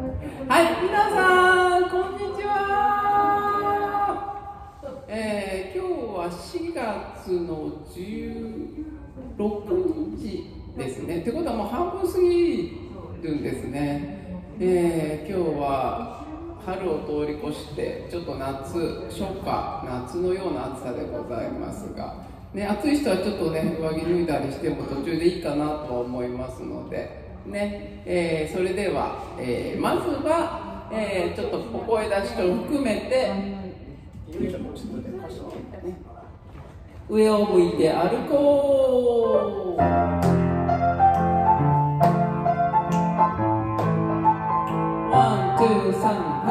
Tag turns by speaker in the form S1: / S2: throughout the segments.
S1: はい、皆さん、こんにちは。今日は4月の16日ですね。ってことはもう半分過ぎるんですね。今日は春を通り越して、ちょっと夏のような暑さでございますが、ね、暑い人はちょっとね、上着脱いだりしても途中でいいかなとは思いますので、ね、それでは、まずは、ちょっとお声出しを含めて、上を向いて歩こう。ワン、ツー、サン、はい。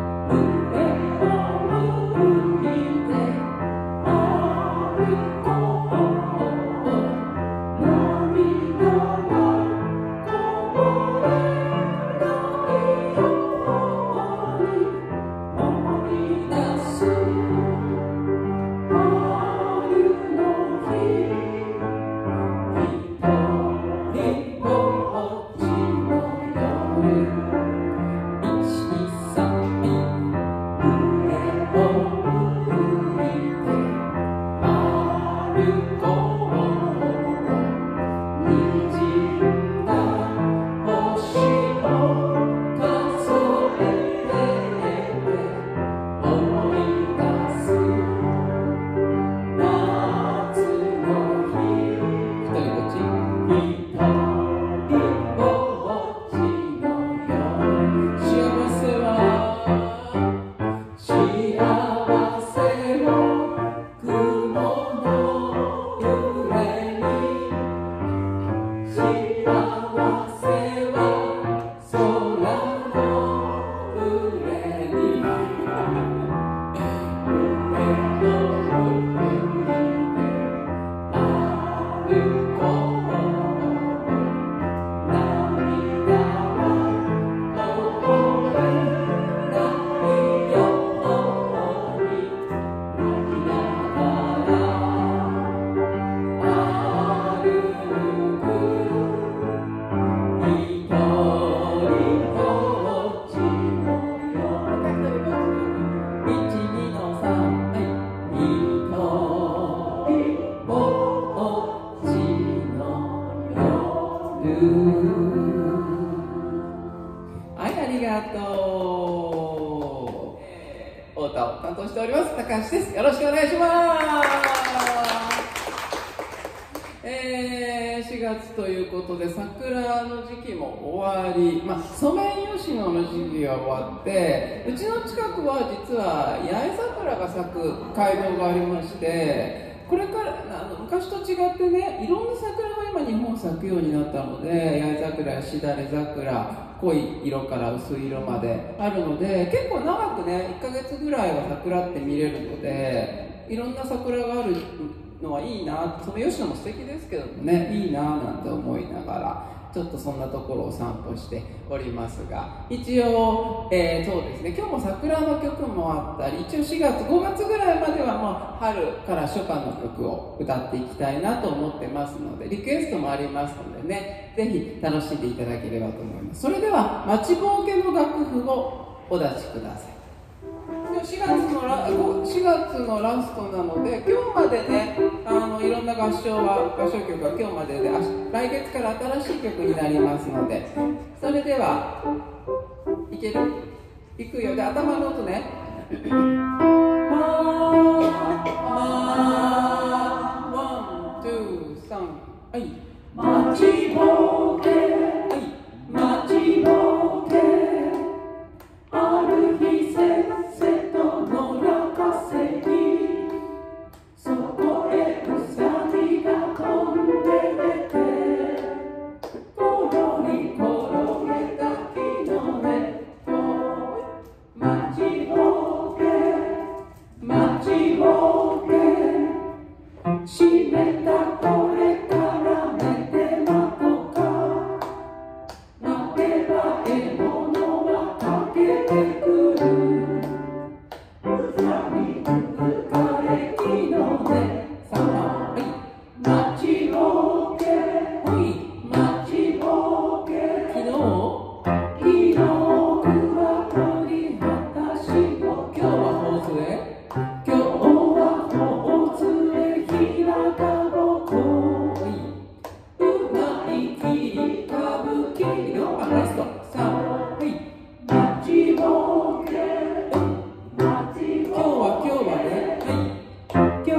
S1: はい、ありがとう。お歌を担当しております高橋です。よろしくお願いします。4月ということで桜の時期も終わり、ソメイヨシノの時期が終わって、うちの近くは実は八重桜が咲く街道がありまして、これから昔と違ってね、いろんな桜が今日本咲くようになったので、八重桜やしだれ桜、濃い色から薄い色まであるので、結構長くね、1ヶ月ぐらいは桜って見れるので、いろんな桜があるのはいいな、ソメイヨシノも素敵ですけどもね、いいななんて思いながら、ちょっとそんなところを散歩しておりますが、一応、そうですね、今日も桜の曲もあったり、一応4月、5月ぐらいまではもう春から初夏の曲を歌っていきたいなと思ってますので、リクエストもありますのでね、ぜひ楽しんでいただければと思います。それでは、待ちぼうけの楽譜をお出しください。4月のラストなので、今日までね、いろんな合唱曲は今日までで、来月から新しい曲になりますので、それではいける？いくよ。で、頭の音ね。ワン、ツー、サン、はい。待ちぼうけ、はい。待ちぼうけ、ある日せっせと野中せに、そこへうさぎが飛んで出て、ころり転げた木の根っこ、待ちぼうけ、待ちぼうけ、湿ったこれから目でまとか、 スト3、はい。今日はね、はい。明日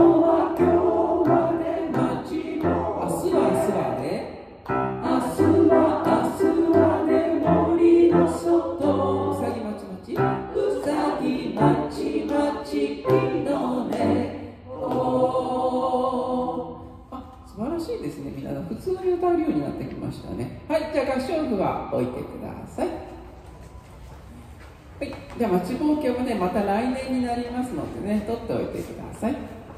S1: はね、森の外。うさぎまちまち、うさぎまちまちのね。素晴らしいですね。みんな普通に歌えるようになってきましたね。はい、じゃあ合唱譜は置いてください。はい、じゃあ待ちぼうけもね、また来年になりますのでね、取っておいてください。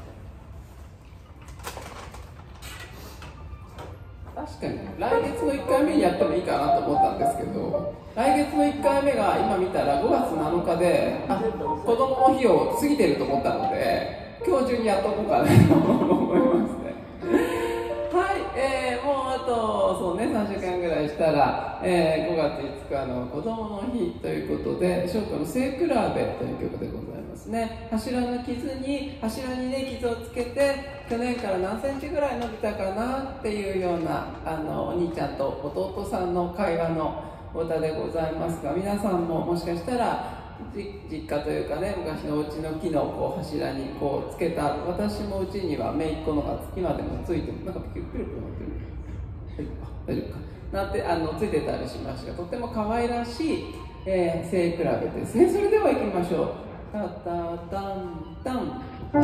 S1: 確かに来月の1回目にやってもいいかなと思ったんですけど、来月の1回目が今見たら5月7日で、子供の日を過ぎてると思ったので、今日中にやっとこうかなと思いますね。はい、もうあとそうね、3週間ぐらいしたら、5月5日の子供の日ということで、唱歌の聖比べという曲でございますね。柱にね、傷をつけて、去年から何センチぐらい伸びたかなっていうようなお兄ちゃんと弟さんの会話のお歌でございますが、皆さんももしかしたら実家というかね、昔のお家の木のこう柱にこうつけた、私もうちには姪っ子のが今でもついてる、なんかピュルピュルなってる、大丈夫かなんてついてたりしましたが、とても可愛らしい、聖比べですね。それでは行きましょう。タタタンタン。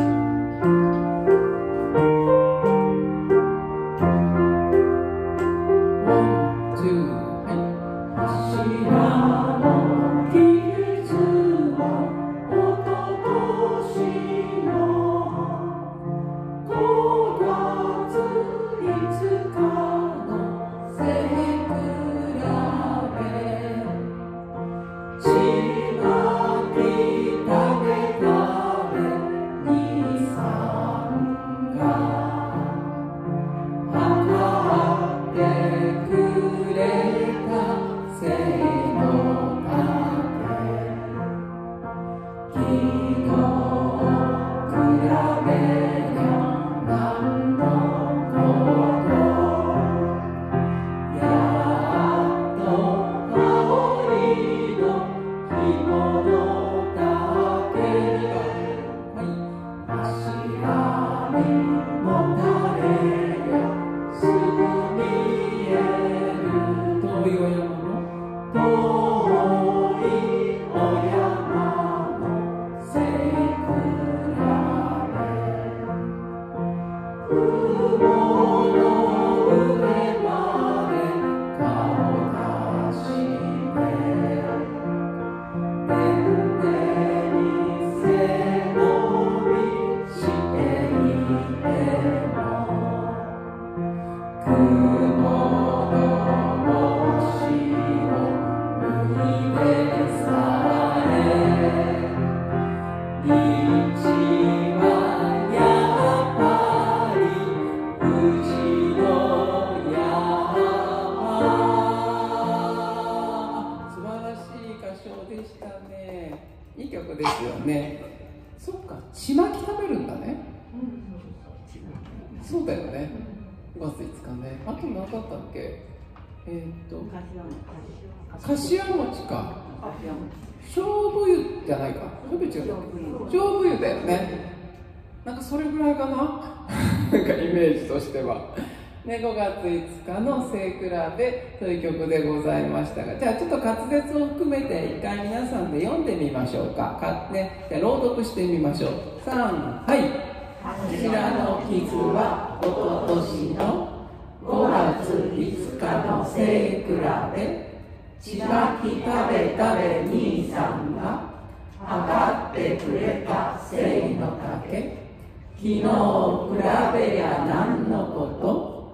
S1: 柏餅か。勝負湯じゃないか。勝負湯だよね。なんかそれぐらいかな。なんかイメージとしては。ね、5月5日の聖比べという曲でございましたが、じゃあちょっと滑舌を含めて一回皆さんで読んでみましょうか。ね、じゃあ朗読してみましょう。3、はい。柱の傷はおととしの5月5日の聖比べ。ちまき食べ兄さんが測ってくれた聖の竹。昨日比べりゃ何のこと。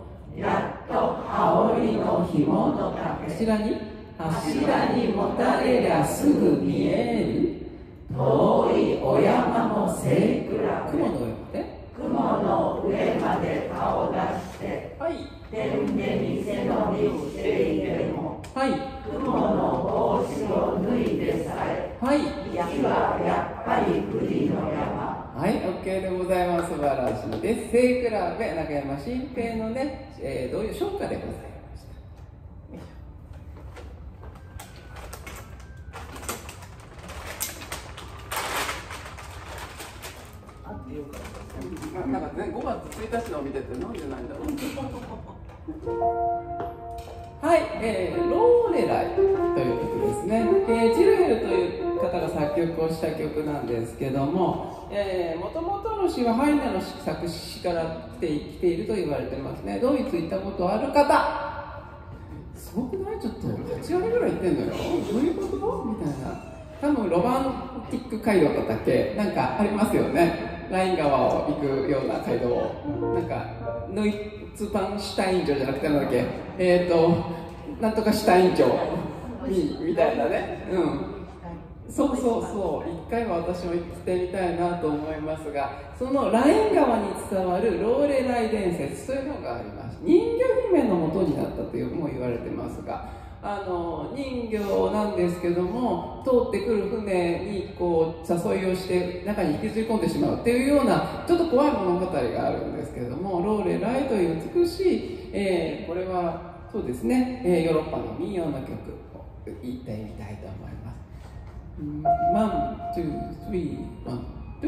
S1: やっと羽織の紐の竹。柱にもたれりゃすぐ見える。遠いお山の聖比べ。雲の上まで顔出して、はい、天で店のにしていても、はい、雲の帽子を脱いでさえ、はい、雪はやっぱり栗の山。はい、OK でございます。素晴らしいです。聖比べ、中山新平のね、どういう唱歌でございました。 なんかね、5月1日のを見ててなんでないんだろう。はい、ローレライという曲ですね。ジルエルという方が作曲をした曲なんですけども、もともとの詩はハイネの作詞から来ていると言われてますね。ドイツ行ったことある方、すごくない？ちょっと8割ぐらい行ってんのよ。どういうことみたいな。多分ロマンティック街道だったっけ、なんかありますよね。ライン川を行くような街道を、なんかノイツパンシュタイン城じゃなくてなんだっけ、なんとかシュタイン城みたいなね。そうそうそう、一回は私も行ってみたいなと思いますが、そのライン川に伝わるローレライ伝説というのがあります。人魚姫の元になったというも言われてますが、人魚なんですけども、通ってくる船にこう誘いをして中に引きずり込んでしまうっていうようなちょっと怖い物語があるんですけれども、ローレライという美しい、これはそうですね、ヨーロッパの民謡の曲を言ってみたいと思います。ワン、ツー、スリー、ワン、ツー。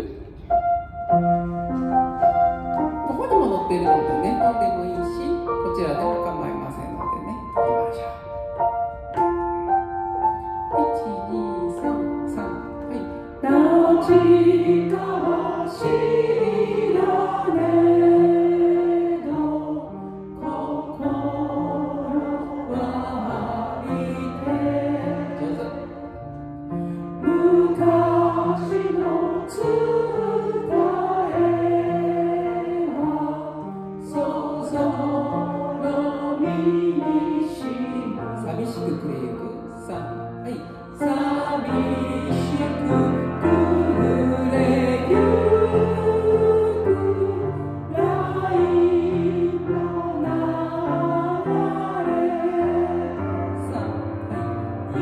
S1: ここにも載っているのでね、飲んでもいいし、こちらでも構いませんのでね、行きましょう。1、2、3、3、はい。立ちかしらねど心はありて上手。昔の伝えは想像の身にしま寂しく暮れゆくさはい寂しく暮れゆくラインの流れさはい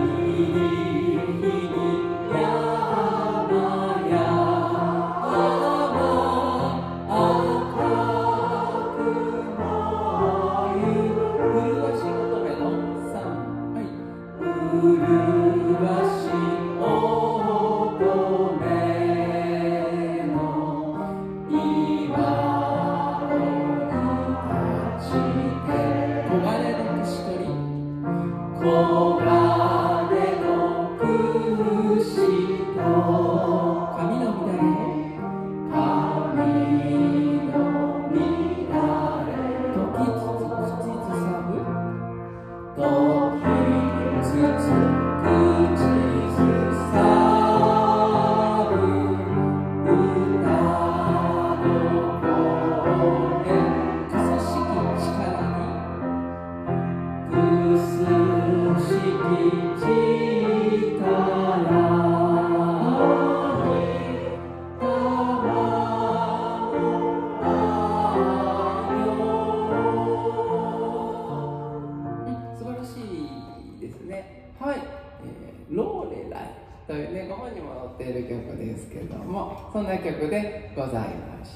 S1: ローレライというね、ご本にも載っている曲ですけども、そんな曲でございました。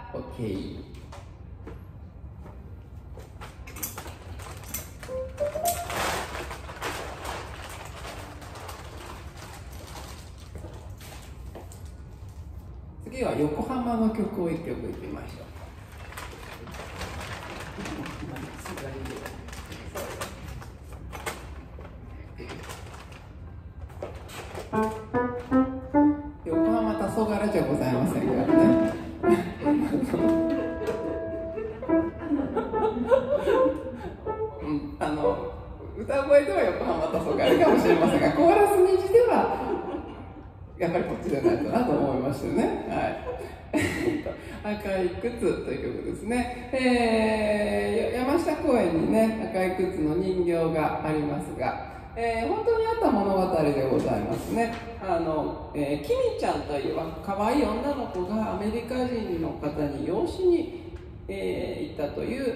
S1: OK。 次は横浜の曲を1曲いきましょう。横浜黄昏じゃございませんからね歌声では横浜黄昏かもしれませんが、コーラス虹ではやっぱりこっちじゃないかなと思いましてね、はい、赤い靴という曲ですね。山下公園にね、赤い靴の人形がありますが、本当にあった物語でございますね。キミちゃんという可愛い女の子がアメリカ人の方に養子に、行ったという、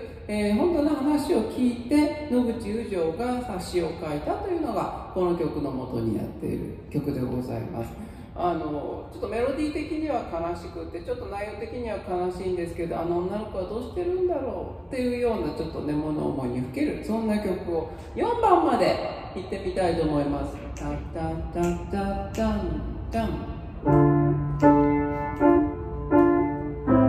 S1: 本当の話を聞いて野口雨情が冊子を書いたというのがこの曲の元になっている曲でございます。ちょっとメロディー的には悲しくて、ちょっと内容的には悲しいんですけど、あの女の子はどうしてるんだろうっていうようなちょっとね物思いにふける、そんな曲を4番までいってみたいと思います。タタタタタンタン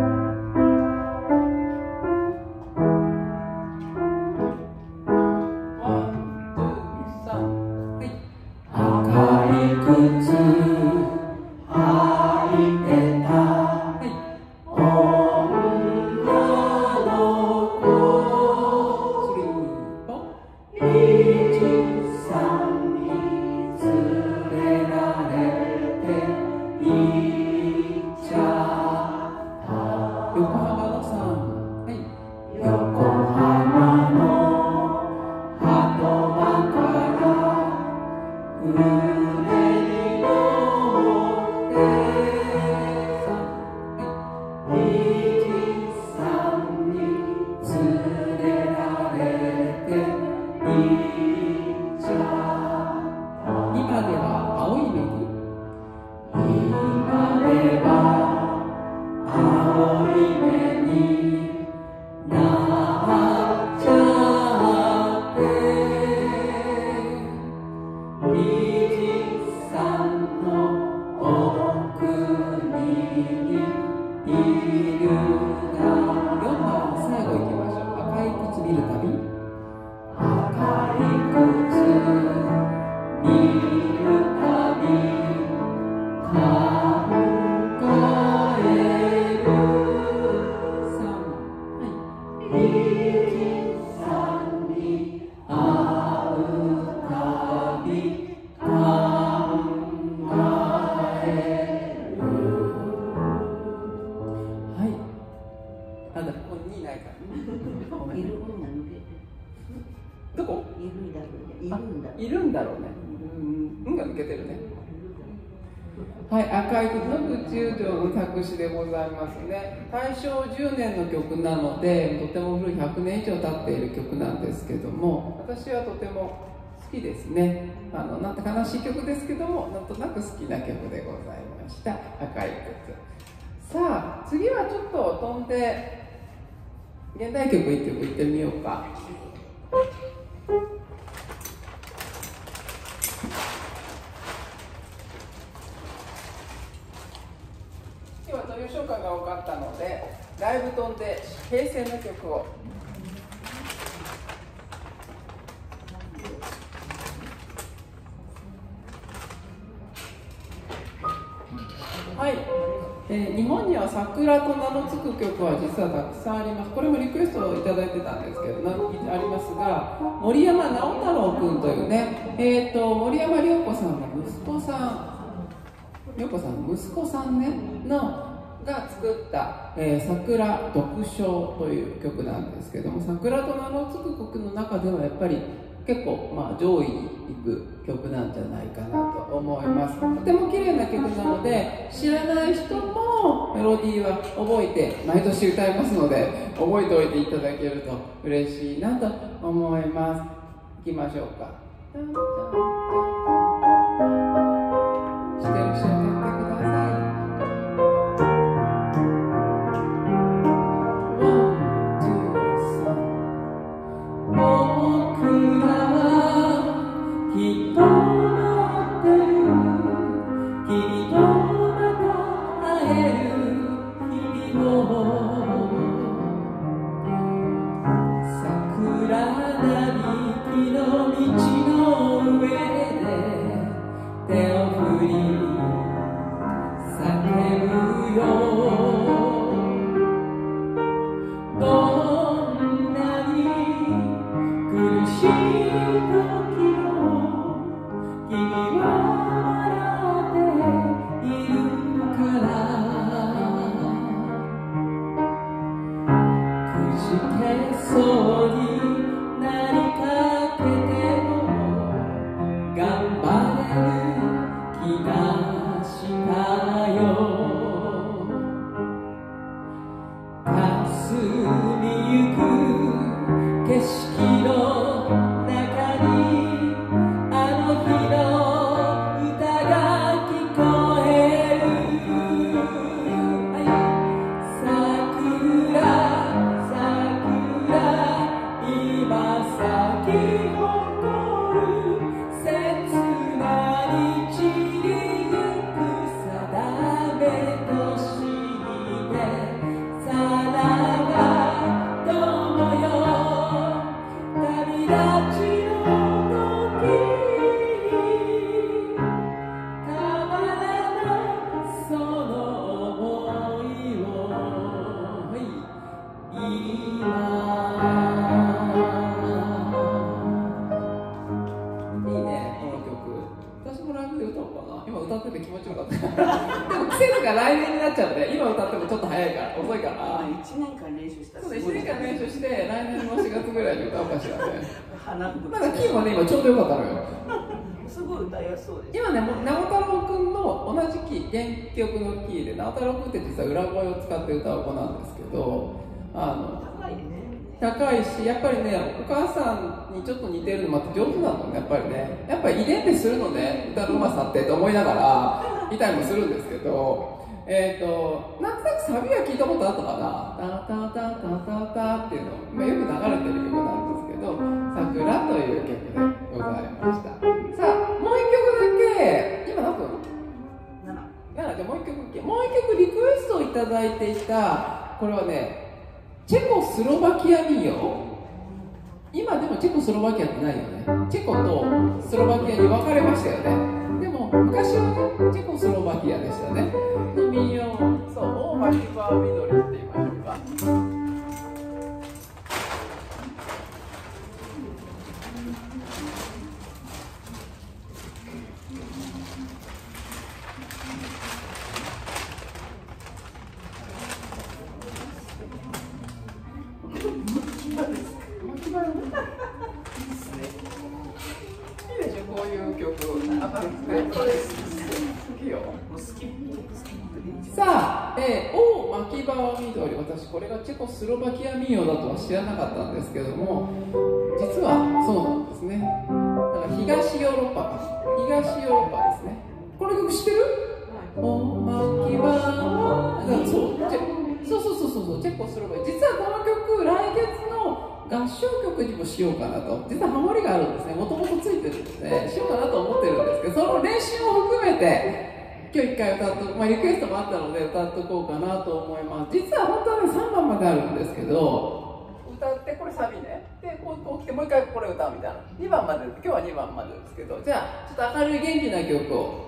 S1: いるんだろうね。運が抜けてるね。はい、赤い靴の宇宙城の作詞でございますね。大正10年の曲なので、とても古い100年以上経っている曲なんですけども、私はとても好きですね。なんて悲しい曲ですけども、なんとなく好きな曲でございました。赤い靴。さあ、次はちょっと飛んで現代曲1曲いってみようか。今日はという紹介が多かったので、だいぶ飛んで平成の曲を。はい、日本には桜と名の付く曲は実はたくさんあります。これもリクエストをいただいてたんですけどありますが、森山直太朗君というね、森山良子さんの息子さん、良子さんの息子さんねが作った、桜読書という曲なんですけども、桜と名の付く曲の中ではやっぱり結構、上位に行く曲なんじゃないかなと思います。とても綺麗な曲なので、知らない人もメロディーは覚えて毎年歌いますので、覚えておいていただけると嬉しいなと思います。いきましょうか。知ってる人は歌ってください。
S2: 歌いやすそうです。
S1: 今ね、直太朗君の同じキー、原曲のキーで、直太朗君って実は裏声を使って歌う子なんですけど、
S2: 高いね。
S1: 高いし、やっぱりね、お母さんにちょっと似てるのもあって上手なのね、やっぱりね。やっぱり遺伝ってするのね、歌のうまさってと思いながらいたりもするんですけど、なんとなくサビは聞いたことあったかな。タタタタタタっていうの、まあ、よく流れてる曲なんですけど、桜という曲でございました。さあ、もう一曲だけ、今何分 ?7。じゃあもう一曲リクエストをいただいていた、これはね、チェコスロバキア民謡。今でもチェコスロバキアってないよね。チェコとスロバキアに分かれましたよね。でも昔はね、チェコスロバキアでしたね。の民謡、そう、大巻き場緑って言いましょうか。さあ、大巻場は緑、私これがチェコスロバキア民謡だとは知らなかったんですけども、実はそうなんですね。だから東ヨーロッパですね。この曲知ってる？大巻場はそうチェコスロバキア。実はこの曲来月の合唱曲にもしようかなと、実はハモリがあるんですね。もともとついてるのでしようかなと思ってるんですけど、その練習も含めて今日一回歌っと、リクエストもあったので歌っとこうかなと思います。実は本当はね3番まであるんですけど、歌ってこれサビね、でこう来てもう一回これ歌うみたいな。2番まで、今日は2番までですけど、じゃあちょっと明るい元気な曲を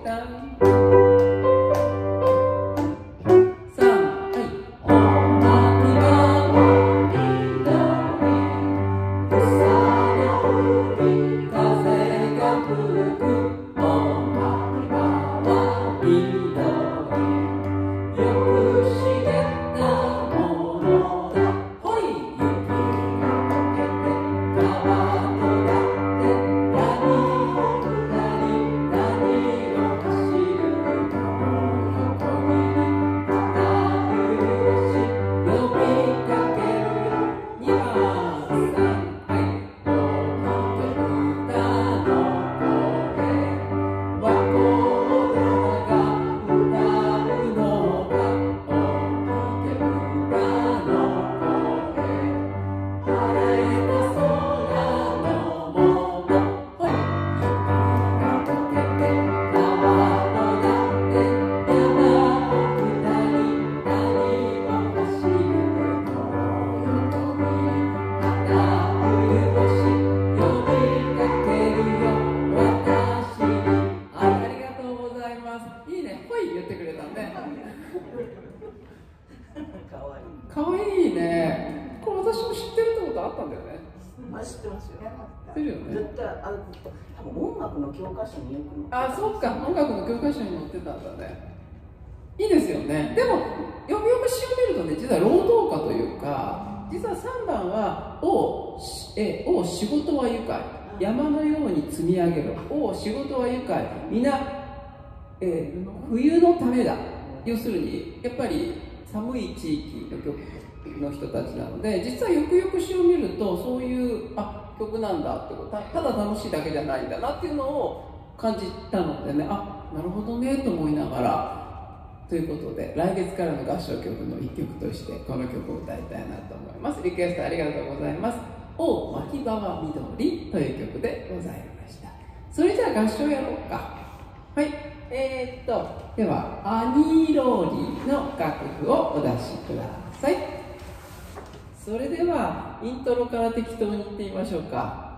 S1: かわいいね。これ私も知ってるってことあったんだよね。
S2: 知ってますよ。
S1: 知ってるよね。
S2: 絶対多分音楽の教科書によく載って
S1: た。あ、そうか、音楽の教科書に載ってたんだね。いいですよね。でもよくよく詩を見るとね、実は労働歌というか、実は3番はお仕事は愉快、山のように積み上げろ、お仕事は愉快、皆、冬のためだ。要するにやっぱり寒い地域の人たちなので、実はよくよく詩を見るとそういう曲なんだってこと、ただ楽しいだけじゃないんだなっていうのを感じたのでね、なるほどねと思いながら。ということで来月からの合唱曲の一曲としてこの曲を歌いたいなと思います。リクエストありがとうございます。お巻き場は緑という曲でございました。それじゃあ合唱やろうか。はい、ではアニーローリーの楽譜をお出しください。それではイントロから適当に言ってみましょうか。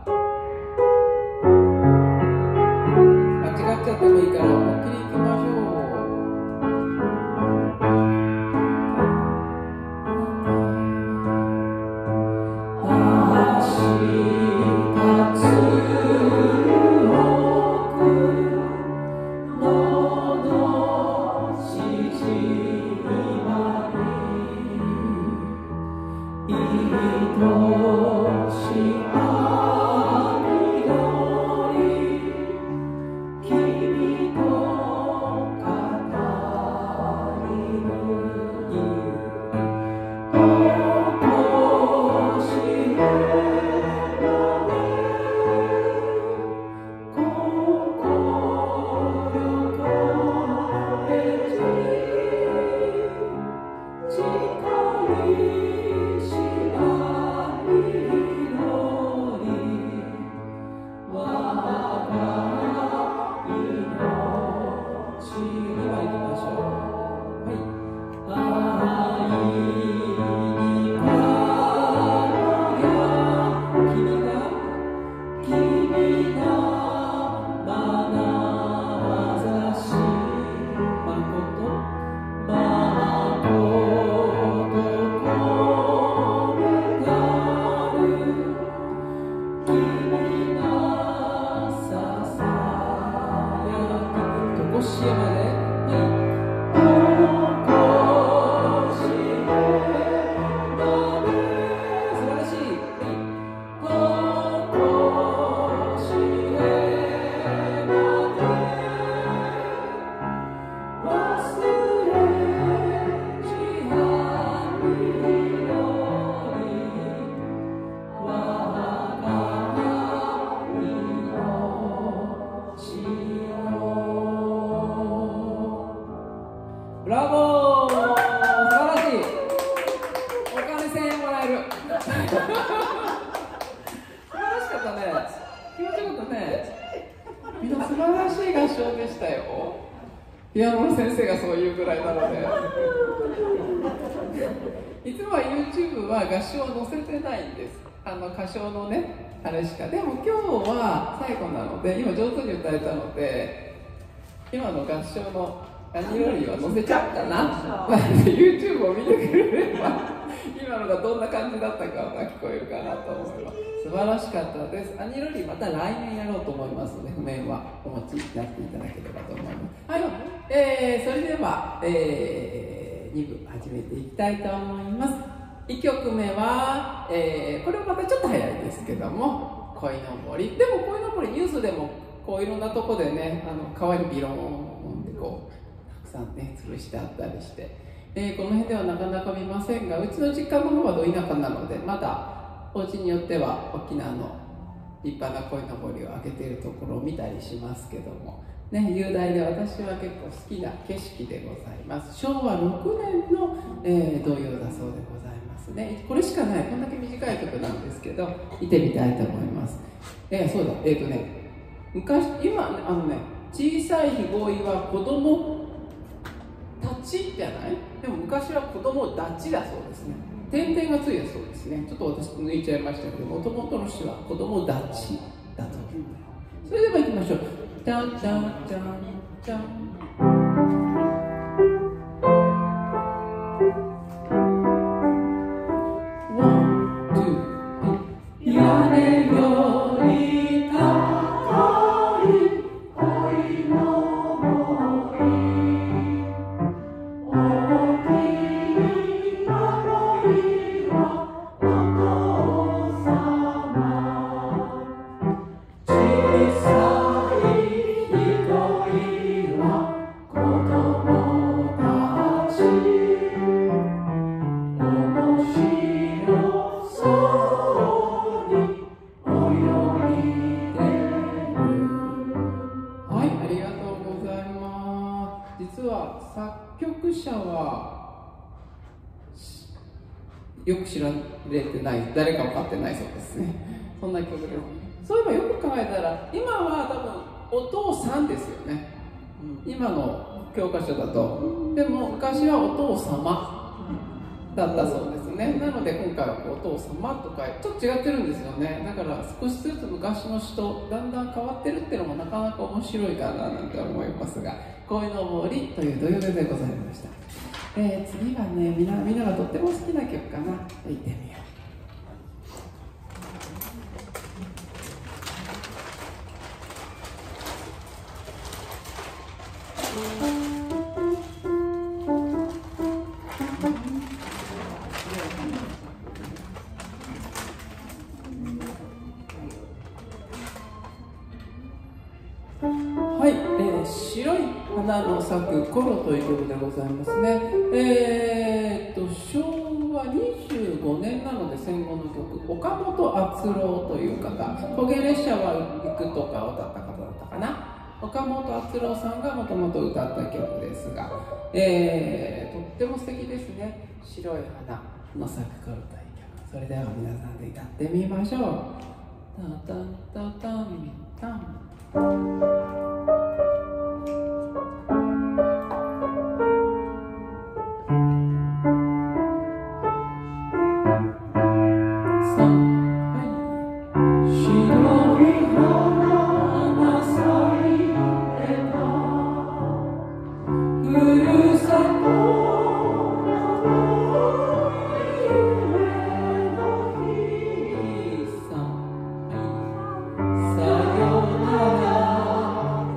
S1: 間違っちゃってもいいから思いっきりいきましょう。
S3: 愛しあみどり
S1: こしえまで、はいブラボー、素晴らしい。お金1000円もらえる。素晴らしかったね。気持ちよかったね。みんな素晴らしい合唱でしたよ。ピアノの先生がそういうぐらいなので。いつもは YouTube は合唱を載せてないんです。歌唱のね、あれしか。でも今日は最後なので、今上手に歌えたので、今の合唱のアニロリーは載せちゃったな。YouTube を見てくれれば今のがどんな感じだったかが聞こえるかなと思います。素晴らしかったです。アニロリーまた来年やろうと思いますので、譜面はお持ちになっていただければと思います。はい、それでは、2部始めていきたいと思います。1曲目は、これはまたちょっと早いですけども、恋の森。でも恋の森ニュースでもこういろんなとこでね、川にビローンってこうたくさんね潰してあったりして、この辺ではなかなか見ませんが、うちの実家の方はど田舎なのでまだお家によっては沖縄の立派な鯉のぼりを開けているところを見たりしますけどもね、雄大で私は結構好きな景色でございます。昭和6年の、童謡だそうでございますね。これしかない、こんだけ短い曲なんですけど見てみたいと思います。そうだ、昔、今小さいひごいは子供たちじゃない？でも昔は子供だちだそうですね。点々がついたそうですね。ちょっと私抜いちゃいましたけど、もともとの詩は子供だちだと。それでは行きましょう。じゃんじゃんじゃんじゃん。よく知られてない、誰か分かってないそうですね。そんな曲です。そういえばよく考えたら、今は多分お父さんですよね。今の教科書だと。でも昔はお父様だったそうですね。なので今回はお父様とかちょっと違ってるんですよね。だから少しずつ昔の詩とだんだん変わってるっていうのもなかなか面白いかななんて思いますが、恋の森という土曜日でございました。次はね、みんながとっても好きな曲かな。行ってみよう。はい、白い花の咲く頃という曲でございますね。昭和25年なので戦後の曲、岡本敦郎という方、焦げ列車は行くとかを歌った方だったかな。岡本敦郎さんがもともと歌った曲ですが、とっても素敵ですね。白い花の咲く頃という曲。それでは皆さんで歌ってみましょう。タタンタタンタン。さよなら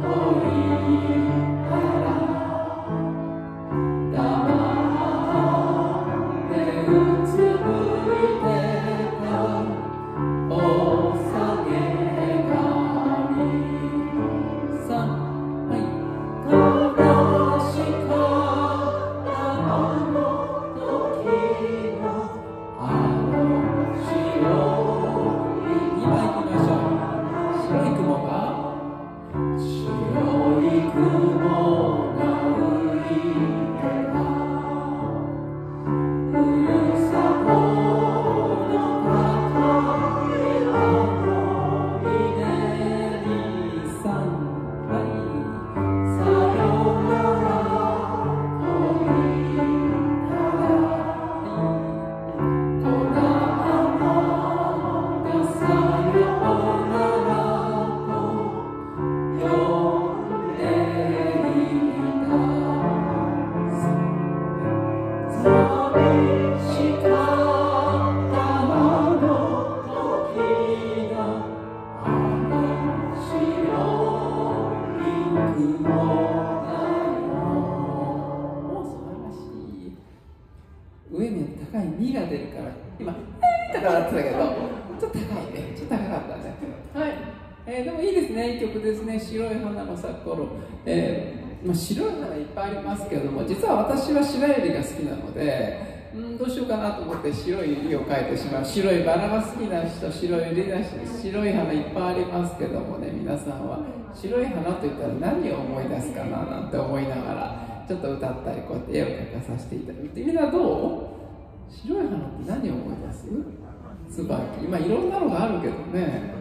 S1: 上に高い2が出るから、今、とかなってたけど、ちょっと高いね、ちょっと高かったね。はい、でもいいですね、いい曲ですね、白い花の咲く頃。白い花いっぱいありますけれども、実は私は白百合が好きなので、どうしようかなと思って白い百合を描いてしまう。白いバラが好きな人、白い百合だし、白い花いっぱいありますけどもね、皆さんは白い花といったら何を思い出すかななんて思いながら、ちょっと歌ったりこうやって絵を描かさせていただいて、みんなどう？白い花って何を思い出す？椿。今いろんなのがあるけどね。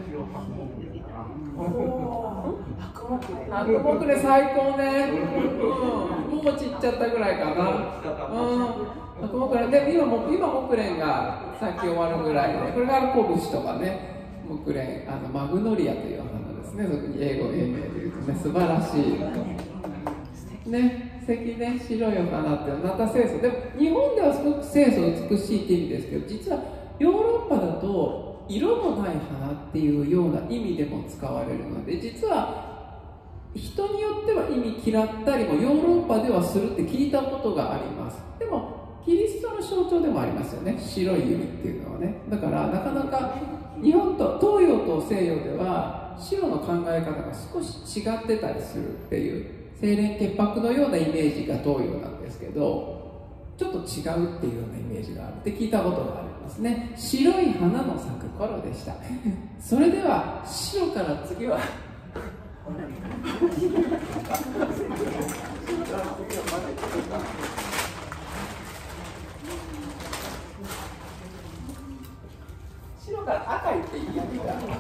S1: 白木で最高ね。もう散っちゃったぐらいかな。白木蓮で今木蓮がさっき終わるぐらいで、これがコブシとかね、木蓮マグノリアという花ですね。特に英名で言うとね、素晴らしい。ね、素敵ね、白いお花ってまた清楚。でも日本ではすごく清楚美しいって意味ですけど、実はヨーロッパだと色のない花っていうような意味でも使われるので、実は人によっては意味嫌ったりもヨーロッパではするって聞いたことがあります。でもキリストの象徴でもありますよね、白い指っていうのはね。だからなかなか日本と東洋と西洋では白の考え方が少し違ってたりするっていう、清廉潔白のようなイメージが東洋なんですけど、ちょっと違うっていうようなイメージがあるって聞いたことがありますね。白い花の咲く頃でしたそれでは白から次は白から赤いっていいやつが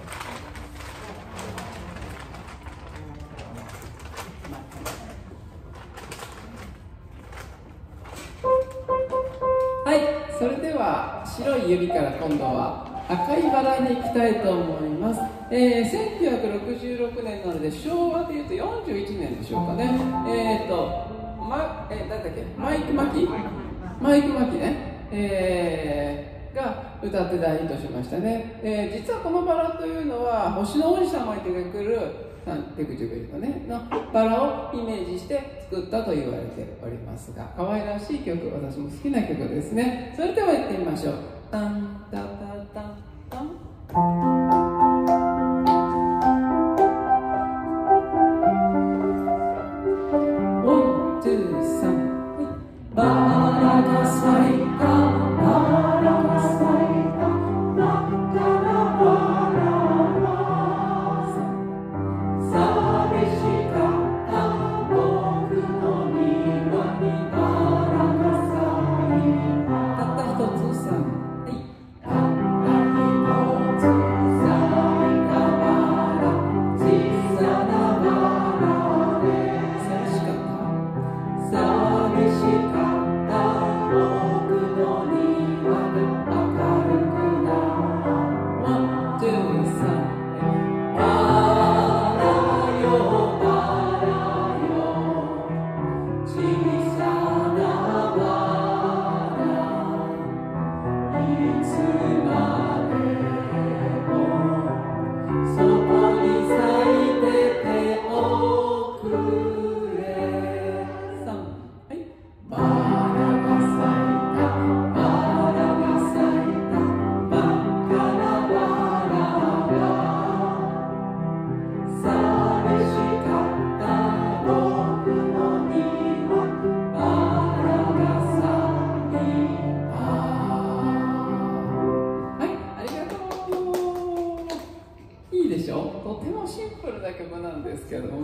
S1: はい、それでは白い指から今度は赤いバラに行きたいと思います。1966年なので昭和でいうと41年でしょうかね。なんだっけ、マイク・マキね、が歌って大ヒットしましたね。実はこのバラというのは星の王子様に出てくるサンテクジュベリのねのバラをイメージして作ったと言われておりますが、可愛らしい曲、私も好きな曲ですね。それではやってみましょう。タンタタタンタン。バラが咲いた、バラが咲いた、真っ赤なバラは寂しかった僕の庭にバラが咲いた。たった一つさん、はい。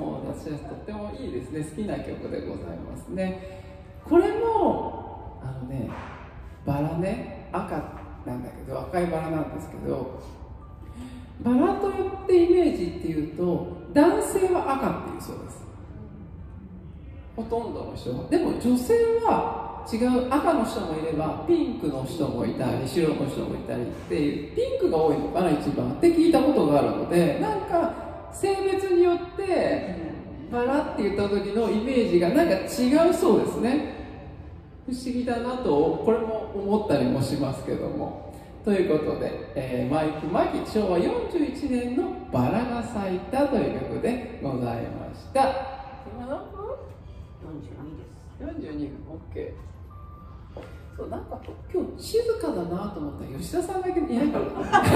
S1: も私はとってもいいですね。好きな曲でございますね。これもバラね、赤なんだけど、赤いバラなんですけど、バラといってイメージっていうと男性は赤っていうそうです。ほとんどの人は。でも女性は違う、赤の人もいればピンクの人もいたり白の人もいたりっていう、ピンクが多いのかな一番って聞いたことがあるので、なんか性別によってバラって言った時のイメージがなんか違うそうですね。不思議だなとこれも思ったりもしますけども。ということで、マイク・マキ昭和41年の「バラが咲いた」という曲でございました。今何分？42です。42分、OK。そう、なんか今日静かだなと思ったら吉田さんだけいないから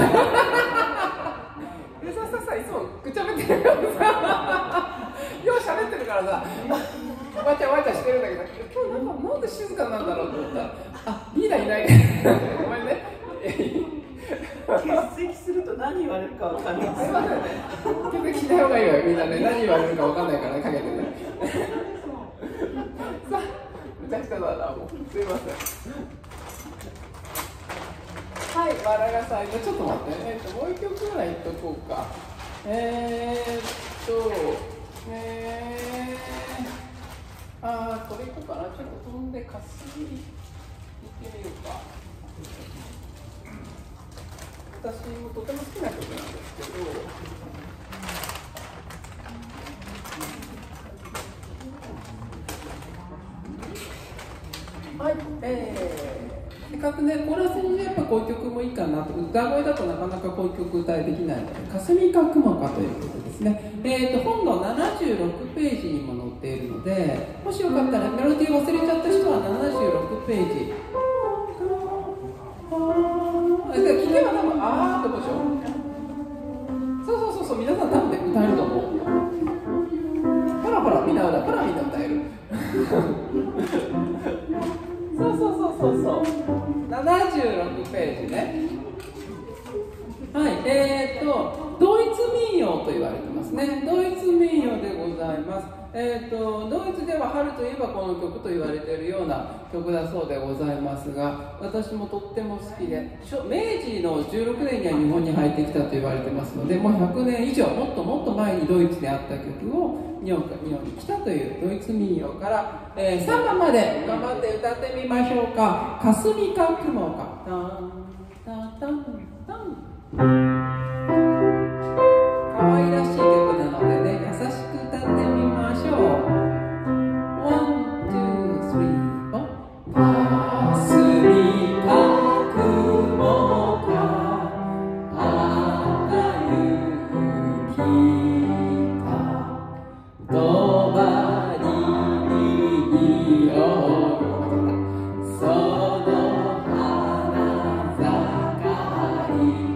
S1: 吉田さんさ、いつもぐちゃべってるからさよう喋ってるからさわちゃわちゃしてるんだけど、今日なんで静かなんだろうと思ったら、あ、リーダーいないごめんね
S2: 欠席すると何言われるかわかんない。
S1: すいませんね。欠席しない方がいいわよ、みんなね。何言われるかわかんないからね、かけてね。さあ、むちゃくちゃだな、もう。すいません。はい、バラが咲いた。ちょっと待って。もう一曲ぐらいいっとこうか。これいこうかな。ちょっと飛んで、かすみ行ってみようか。私もとても好きな曲なんですけど、はい、せっかくね、コーラスにやっぱこういう曲もいいかなと、歌声だとなかなかこういう曲歌いできないので、霞か雲かということですね。本の76ページにも載っているので、もしよかったらメロディー忘れちゃった人は76ページ。聞けば多分あーってことでしょ。そう皆さん多分歌えると思う。ほらみんな歌えるそう76ページね。はい、ドイツ民謡と言われてますね。ドイツ民謡でございます。ドイツでは春といえばこの曲と言われているような曲だそうでございますが、私もとっても好きで、明治の16年には日本に入ってきたと言われてますので、もう100年以上、もっと前にドイツであった曲を日本に来たというドイツ民謡から、3番まで頑張って歌ってみましょうか。霞か雲か。タンタンタンタン。可愛らしい曲なのでね、優しく歌ってみましょう。1、2、3、4。霞か雲か、あた雪か、とばりに匂うその花盛り。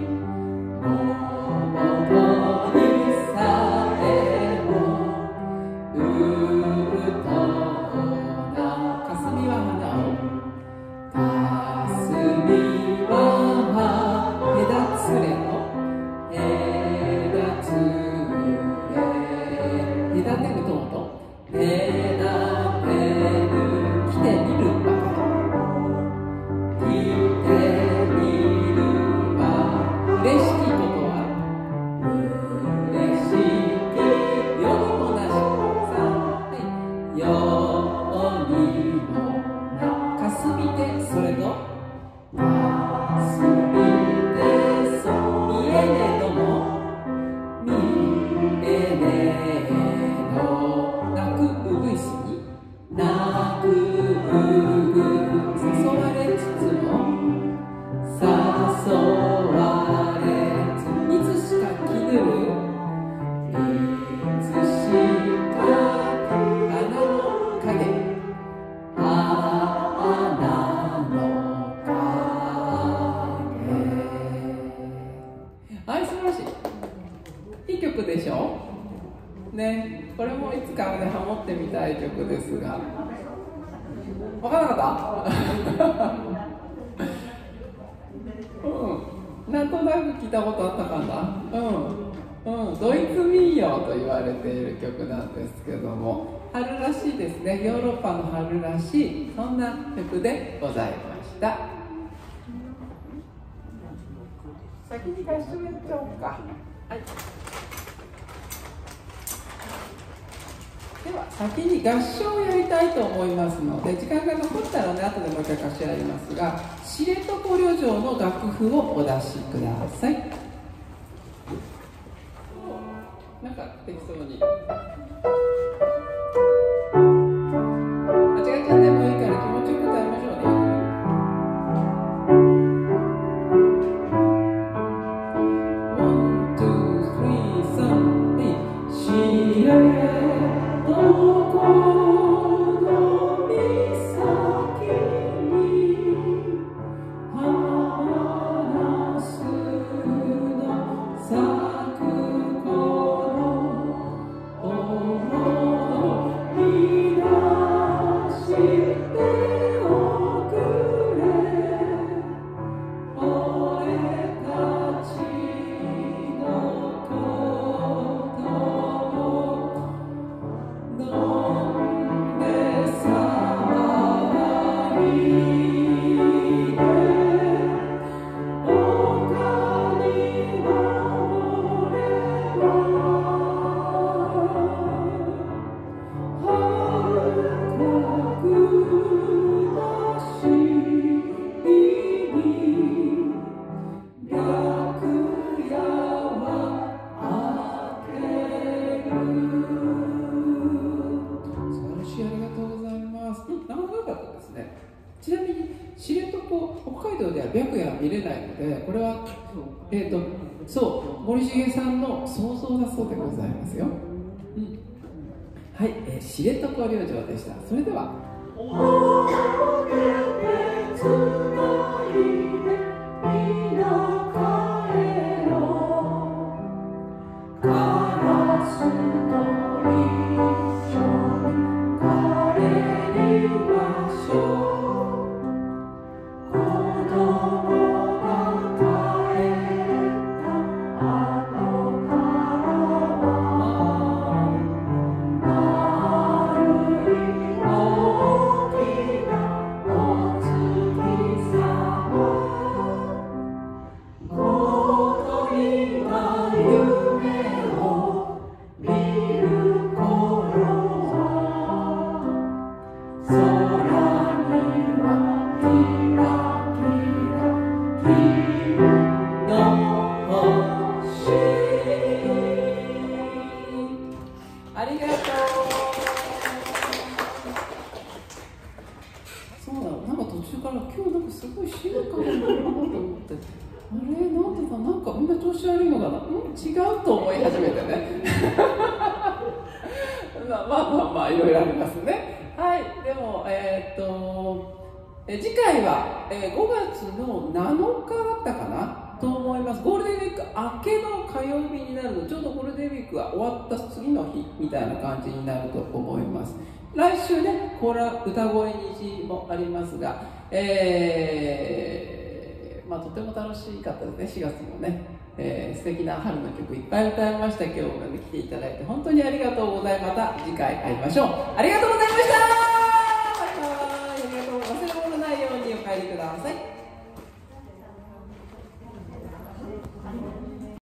S1: ね、これもいつかねハモってみたい曲ですが、分からなかったなんとなく聞いたことあったかな。 ドイツ民謡と言われている曲なんですけども、春らしいですね。ヨーロッパの春らしい、そんな曲でございました。先に合唱やっちゃおうか。はい、では先に合唱をやりたいと思いますので、時間が残ったらね、後でもう一回合唱やりますが、知床旅情の楽譜をお出しください。なんか適当に間違っちゃってもいいから気持ちよく歌いましょうね。1、2、3、4、知床の岬に花すの咲く頃、思い出しておくれ、俺たちのことを飲んで騒いで、他には俺は遥か暮らしに楽屋は開ける。素晴らしい、ありがとうございます。なかなか良かったですね。ちなみに知床、北海道では白夜は見れないので、これはそう、森重さんの想像だそうでございますよ。はい、知床旅情でした。それではつないでみんな帰ろう、カラスと一緒に帰りましょう、子供が帰った後からは丸い大きなお月様、小鳥が夢を見る頃は、空にはキラキラ金の星。ありがとう。そうだ、なんか途中から今日なんかすごい静かだなと思って、あれなんでだ、なんかみんな調子悪いのかな、違うと思い始めてねまあいろいろありますね。はい、でも次回は、5月の7日だったかなと思います。ゴールデンウィーク明けの火曜日になるの、ちょうどゴールデンウィークが終わった次の日みたいな感じになると思います。来週ね、歌声虹もありますが、とても楽しかったですね。4月もね、素敵な春の曲いっぱい歌いました。今日もね、来ていただいて本当にありがとうございます。また次回会いましょう。ありがとうございました。バイバイ。ありがとう。忘れ物ないようにお帰りください。